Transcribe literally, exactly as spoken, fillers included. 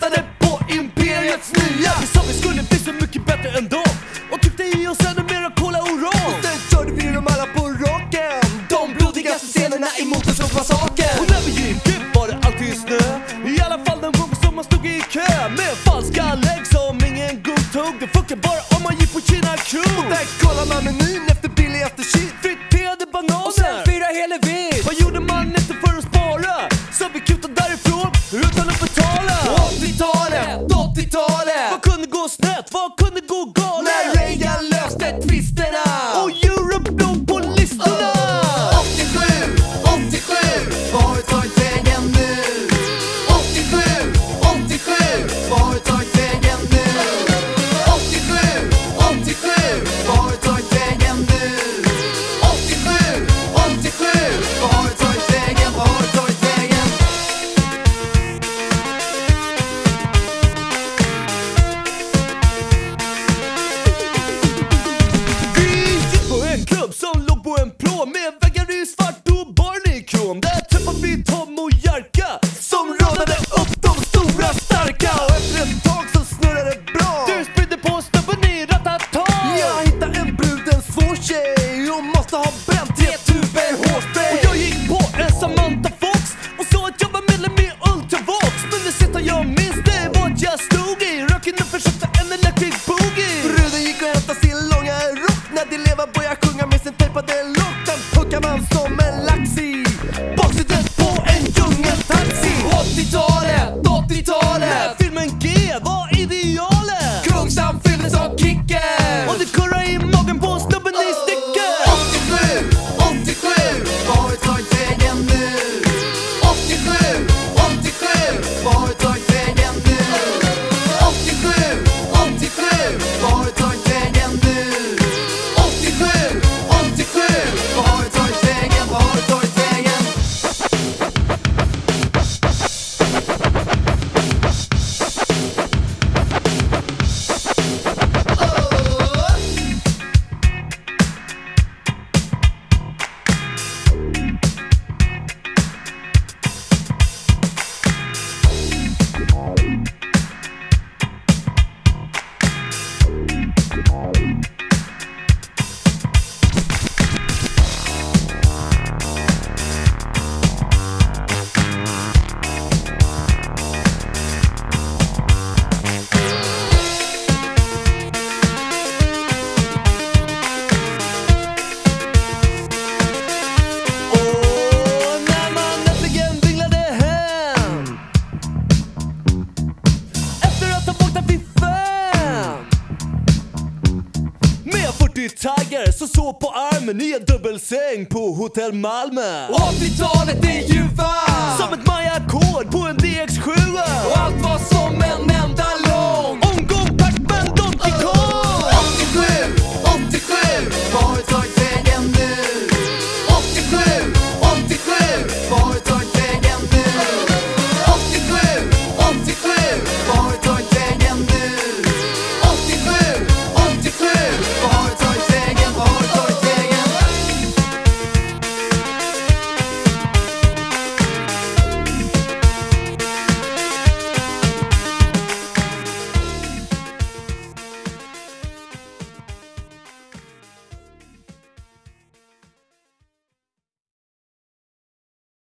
väntade på imperiets nya. Vi sa vi skulle bli så mycket bättre än dem och tyckte i oss ännu mera cola och rom. Och sen körde vi dem alla på rocken, de blodigaste scenerna emot en massakern. Och när vi gick ut var det alltid snö, i alla fall den gången som man stod i kö med falska lägg som ingen godtog. Det funkar bara om man gick på Kina Crew. Och där kollar man menyn efter billigaste shit, friterade bananer och sen fyra helevitt. Vad gjorde man inte för att spara? Så vi kutade därifrån utan att betala. åttiotalet, åttiotalet, vad kunde gå snett? Vad kunde gå galet? När Reagan löste twisterna och Europe låg på listorna. åttiosju, åttiosju, var tagit vägen nu? åttiosju, åttiosju, var tagit vägen nu? åttiosju, åttiosju, var tagit vägen nu? åttiosju, åttiosju, var tagit vägen, var tagit vägen? Vi gick på en klubb som låg på en plå med väggar i svart och barn i krom. Där träffade vi Tom och Jerka som rådade upp de stora starka. Och efter ett tag så snurrade det bra. Du spridde på snubben i Ratata. Jag hittade en brud, en svår tjej, och måste ha bränt tre tuber hårspray. Och jag gick på en Samantha Fox och sa att jag var medlem i Ultravox. Men det sista jag minns det var att jag stod i röken och försökte en electric boogie. Bruden gick och hämtade sin långa rock. När de lever började sjunga med sin tejpade lock. Den puckar man som en lax i baksätet på en djungeltaxi. åttiotalet, åttiotalet, när filmen G var idealet. Kungshamn fylldes av kicken och det kurrar i magen på snubben i sticken. åttiosju, åttiosju, var tagit vägen nu? åttiosju, åttiosju, var tagit vägen nu? åttiosju, åttiosju, var tagit vägen nu? åttiosju, åttiosju, var tagit vägen, var tagit vägen? Och när man äntligen vinglade hem efter att ha vaknat vid fem med fyrtio taggar som sov på armen i en dubbelsäng på Hotell Malmö. åttiotalet är ju varmt som ett Maya-ackord på en D X sju.